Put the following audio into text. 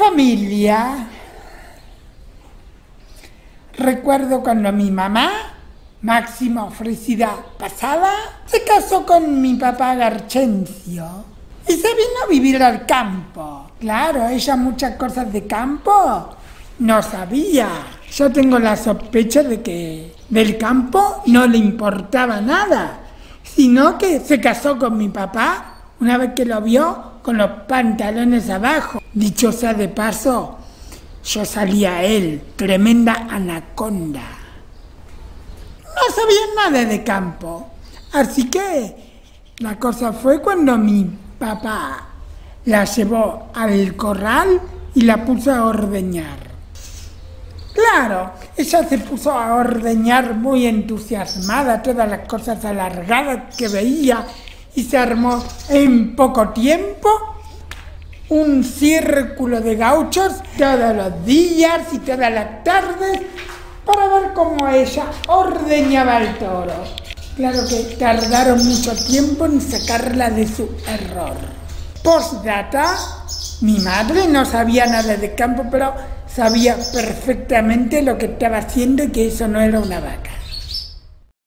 familia. Recuerdo cuando mi mamá, máxima ofrecida pasada, se casó con mi papá Garchencio y se vino a vivir al campo. Claro, ella muchas cosas de campo no sabía. Yo tengo la sospecha de que del campo no le importaba nada, sino que se casó con mi papá una vez que lo vio con los pantalones abajo. Dicho sea de paso, yo salía a él, tremenda anaconda. No sabía nada de campo, así que la cosa fue cuando mi papá la llevó al corral y la puso a ordeñar. Claro, ella se puso a ordeñar muy entusiasmada, todas las cosas alargadas que veía, y se armó en poco tiempo un círculo de gauchos todos los días y todas las tardes para ver cómo ella ordeñaba el toro. Claro que tardaron mucho tiempo en sacarla de su error. Postdata, mi madre no sabía nada de campo, pero sabía perfectamente lo que estaba haciendo y que eso no era una vaca.